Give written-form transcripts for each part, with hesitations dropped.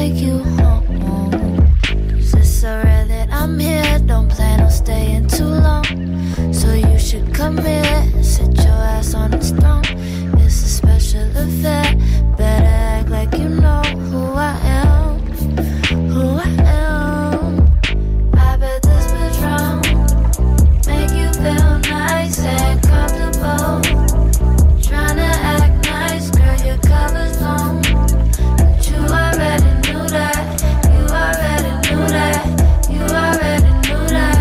take you home. 'Cause it's so rare that I'm here, don't plan on staying too long. So you should come here, sit your ass on its throne. It's a special affair, better act like you know who I am, who I am. I bet this Patron make you feel nice and comfortable. Tryna act nice, girl, your cover's blown. But you already knew that, you already knew that, you already knew that.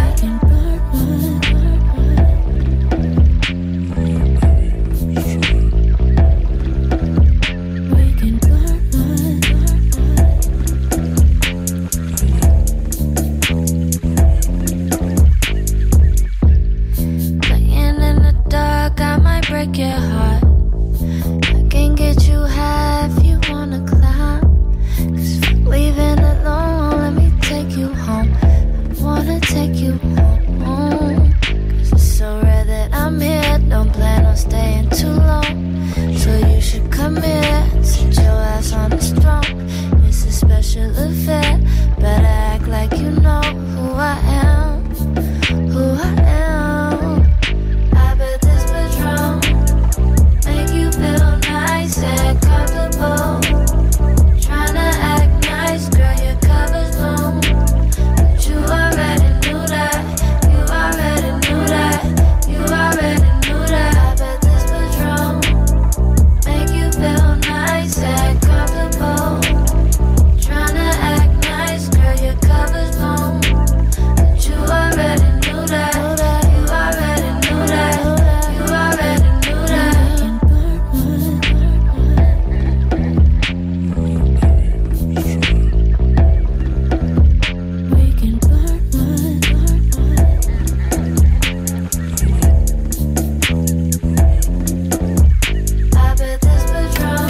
We can burn one. Playing in the dark, I might break your heart. I can get you high if you wanna climb. 'Cause fuck leaving alone, let me take you home. I wanna take you home. 'Cause it's so rare that I'm here, don't plan on staying too long. So you should come here, sit your ass on this throne. It's a special affair, better act like you know who I am, who I am. I bet this Patron make you feel nice and comfortable. Tryna act nice, girl, your cover's blown. But you already knew that, you already knew that, you already knew that. I bet this Patron make you feel nice and comfortable. Tryna act nice, girl, your cover's blown. But you already knew that, you already knew that, you already knew that. We can burn one. I bet this Patron.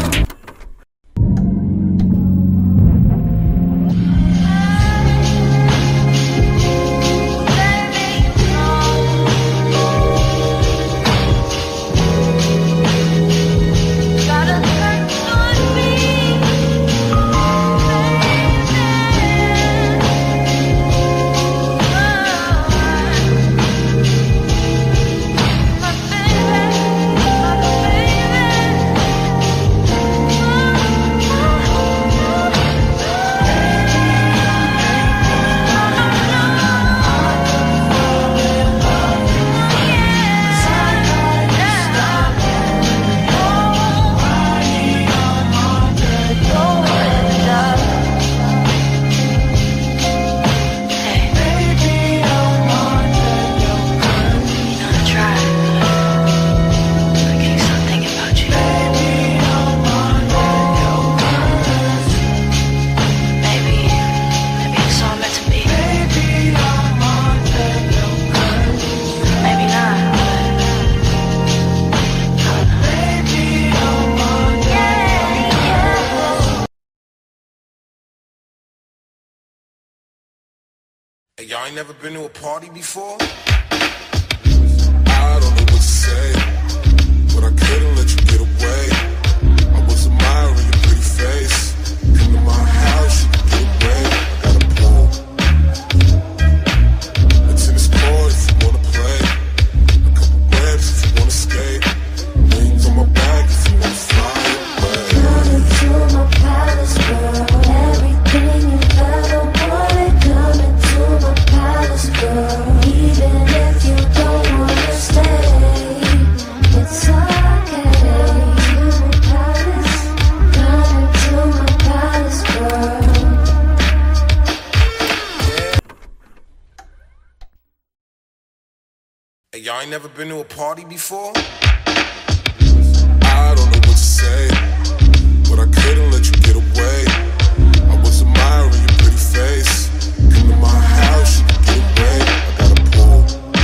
Gotta hurt on me, Hey, y'all ain't never been to a party before? I don't know what to say, but I couldn't let you get away. I was admiring your pretty face. Come to my house, you can get away. I got a pool, a tennis court if you wanna play, a couple webs if you wanna skate, wings on my back if you wanna fly away. Come into my palace, girl. Everything you've ever wanted. Come into my palace, girl. Even if you don't wanna stay, it's okay. To my palace, come into my palace, girl. Hey, y'all ain't never been to a party before? I don't know what to say, but I couldn't let you get away. I was admiring your pretty face. Come to my house, you can get away. I got a pool,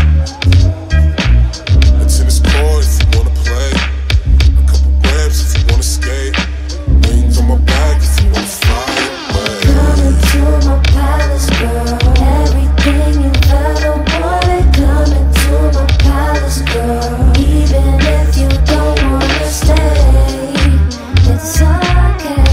a tennis court if you wanna play, a couple webs if you wanna skate, wings on my back if you wanna fly away. Come into my palace, girl. Everything you've ever wanted. Come into my palace, girl. Even if you don't wanna stay, it's okay.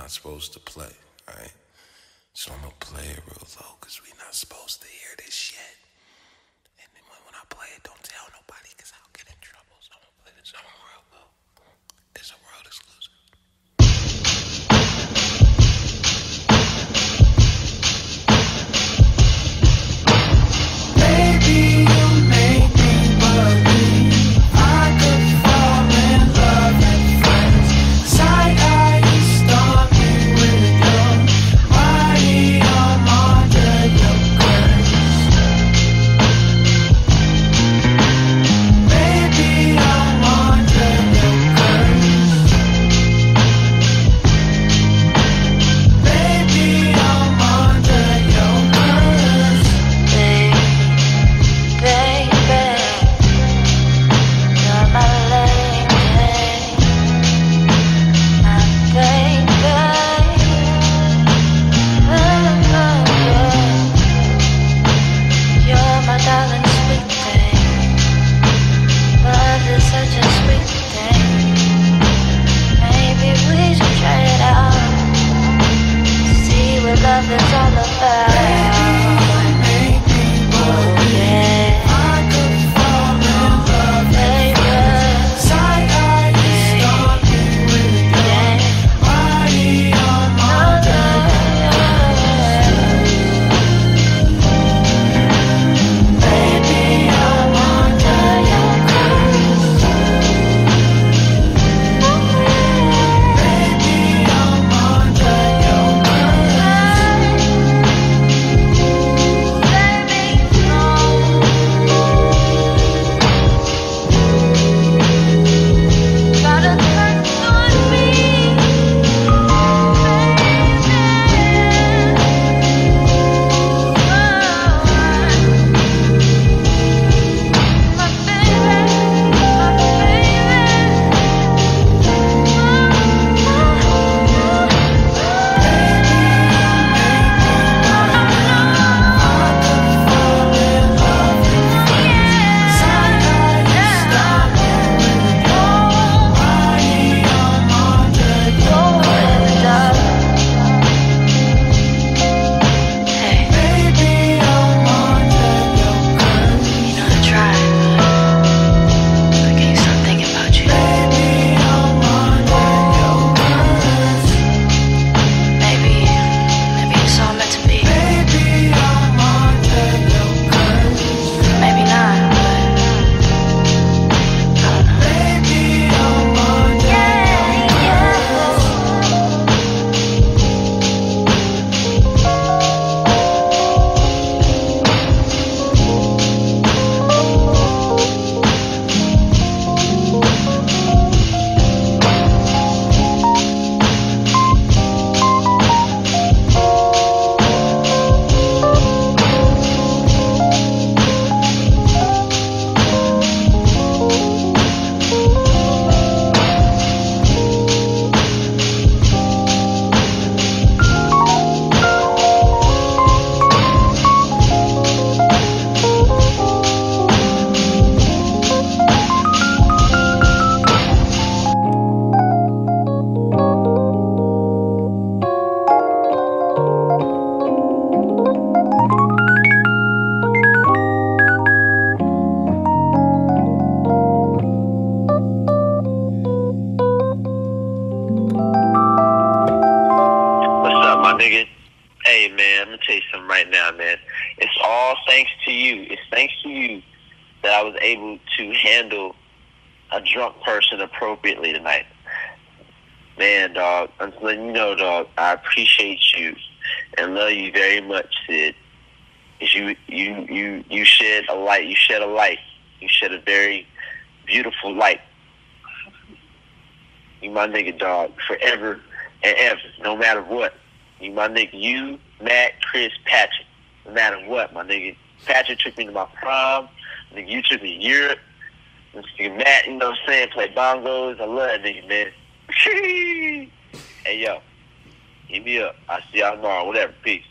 not supposed to play, alright? So I'm gonna play it real low, cause we not supposed to hear this yet. And then when I play it, don't tell nobody, cause I'll get in trouble. So I'm gonna play this song real low. This is a world exclusive. Baby, you make me believe I could fall in love at first sight. I used to me with your body, I'm under your curse. Baby, I'm under your curse. Baby, I'm under your curse. Baby, you're my lady, my baby. You're my darling, sweet thing. Love is such a sweet thing. Maybe we should try it out. See what love is all about. Oh yeah. thanks to you. It's thanks to you that I was able to handle a drunk person appropriately tonight. Man, dog, I'm just letting you know, dog, I appreciate you and love you very much, Sid. You shed a light. You shed a light. You shed a very beautiful light. You my nigga, dog, forever and ever, no matter what. You my nigga, you, Matt, Chris, Patrick, no matter what, my nigga. Patrick took me to my prom. Nigga, you took me to Europe. This nigga Matt, you know what I'm saying, play bongos. I love that nigga, man. Hey, yo, hit me up. I'll see y'all tomorrow. Whatever. Peace.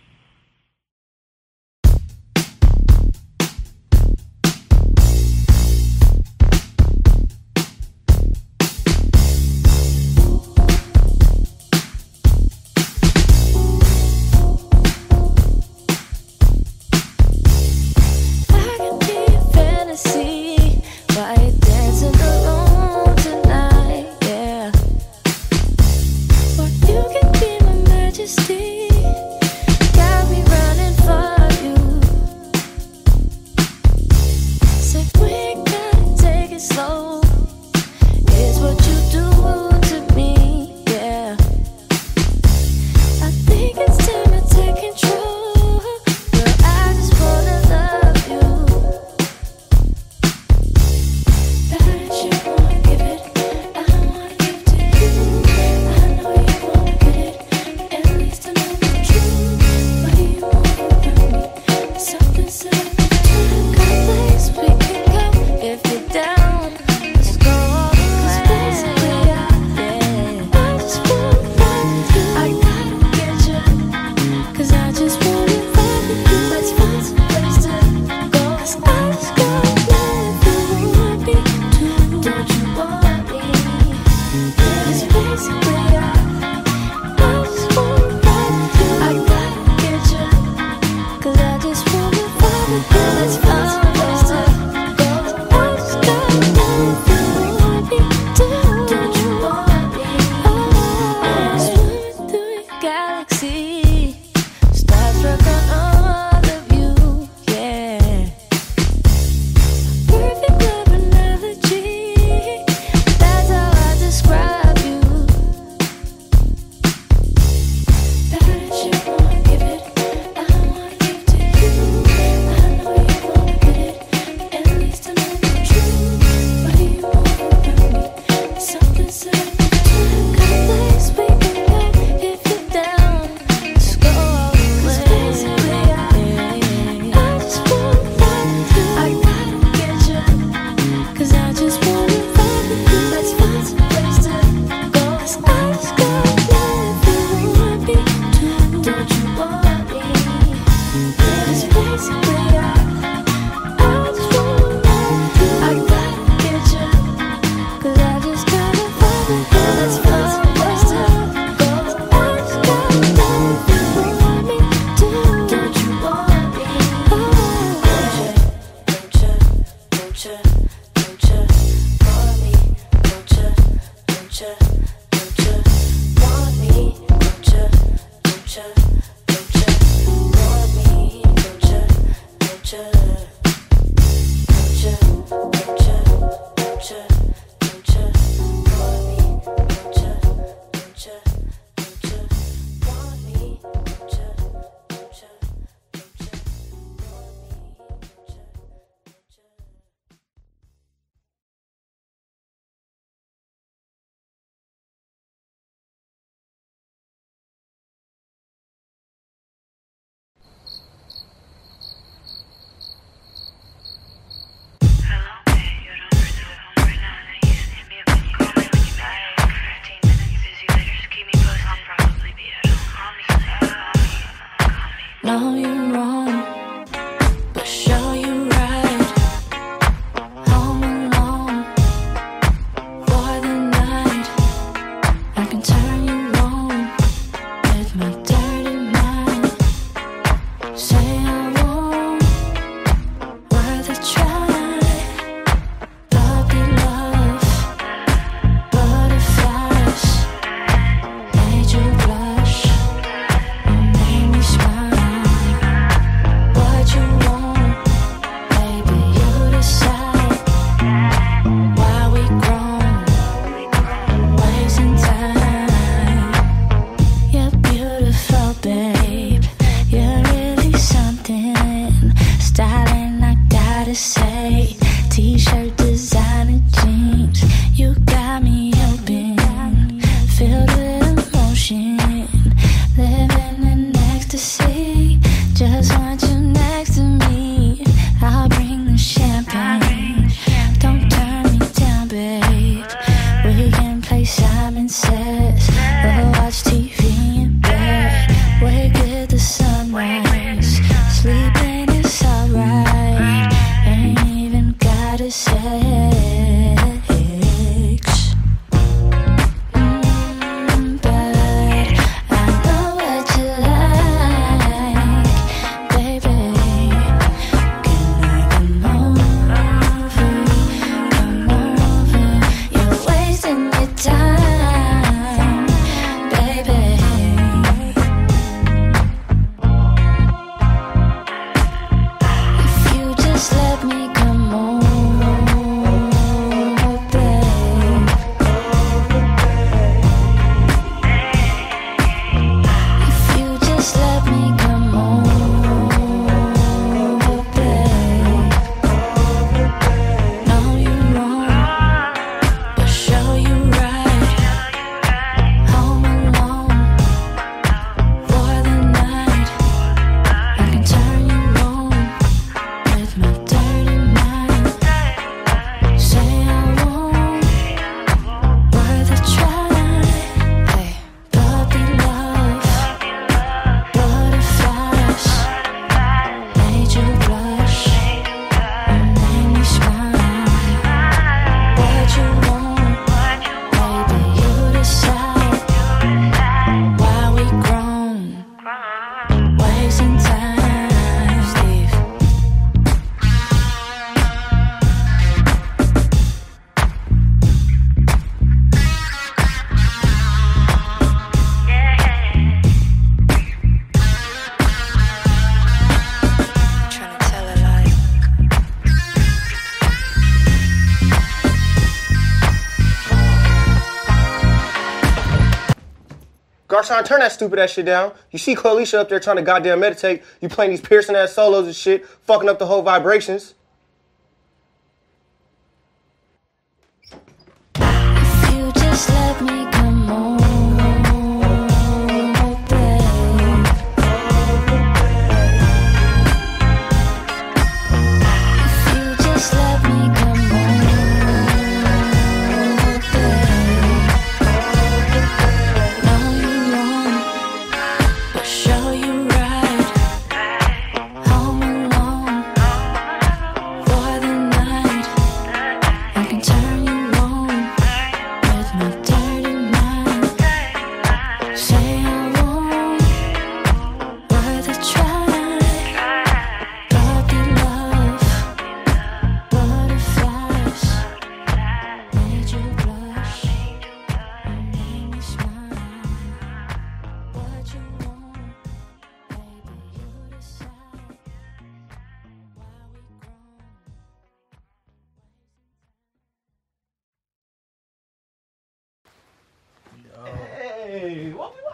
Know you're wrong, but show you right. Home alone for the night. I can turn you on with my dirty mind. Say I won't, worth a try. Puppy love, butterflies, made you blush, you made me smile. Say, t-shirt, designer jeans, you got me open, filled with emotion, living in ecstasy. Just want you next to me. I'll bring the champagne. Don't turn me down, babe. We can play Simon Says or watch TV in bed. Wake with the sunrise. Sleeping is alright. Ain't even gotta sex. But I know what you like, baby. Can I come over? Come over. You're wasting your time, baby. If you just let me come over, babe. If you just let me come over, babe. Know you're wrong, but show you right. Home alone for the night. I can turn you on with my dirty mind. Say I won't, worth a try. Hey, puppy love, butterflies, made you blush, you made me smile. What you want, baby, you decide. Why we grown, wasting time, Steve. Trying to tell a lie. Garshawn, turn that stupid ass shit down. You see Coalition up there trying to goddamn meditate. You playing these piercing ass solos and shit, fucking up the whole vibrations. If you just let me come over, babe. If you just let me come over, babe. Know you're wrong, but show you right. Home alone for the night. I can turn you on with my dirty mind.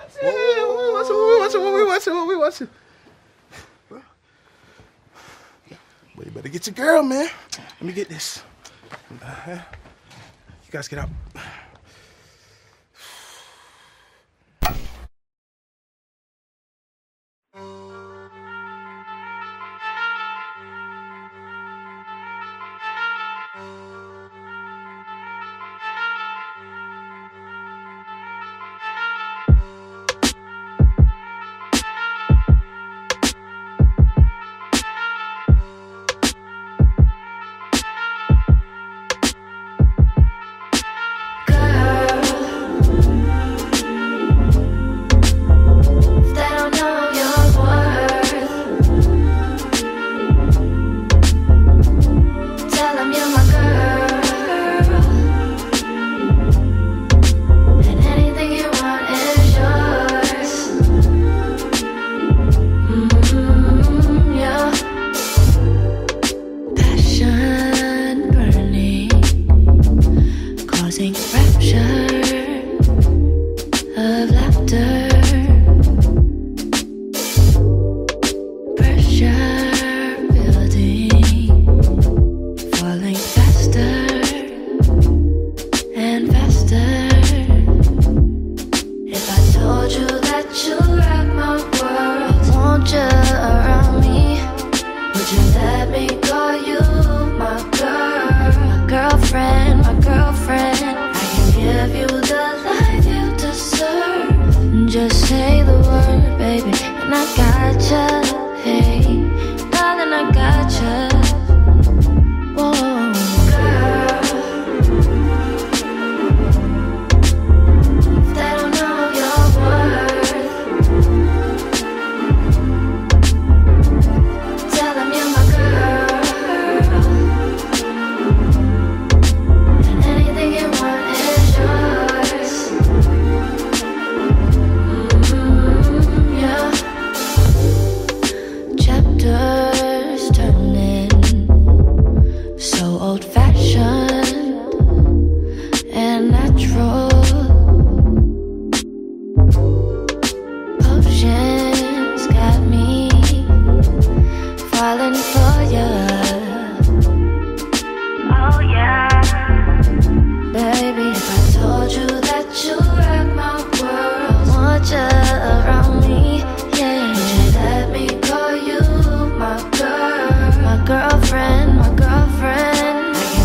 What we watching? Well, you better get your girl, man. Let me get this. You guys get out. My girlfriend, I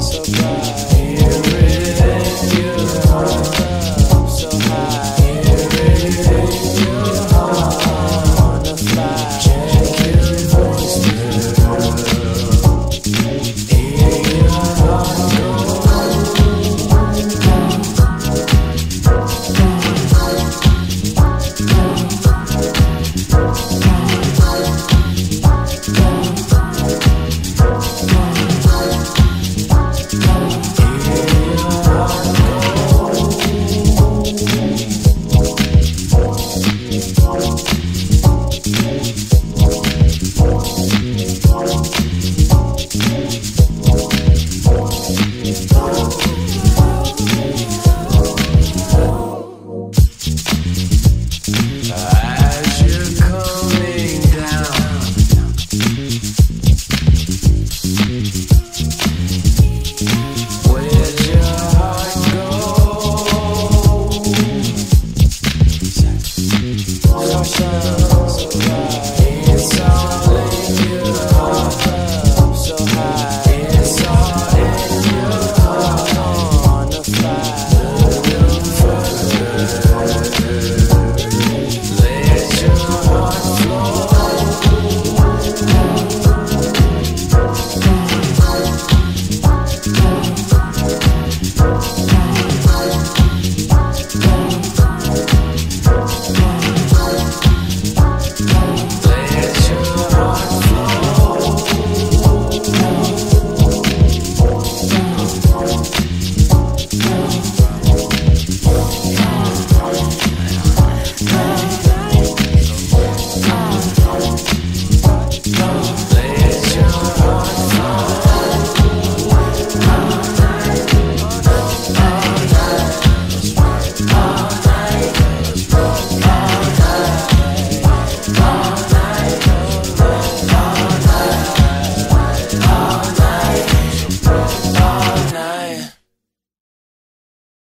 so bright.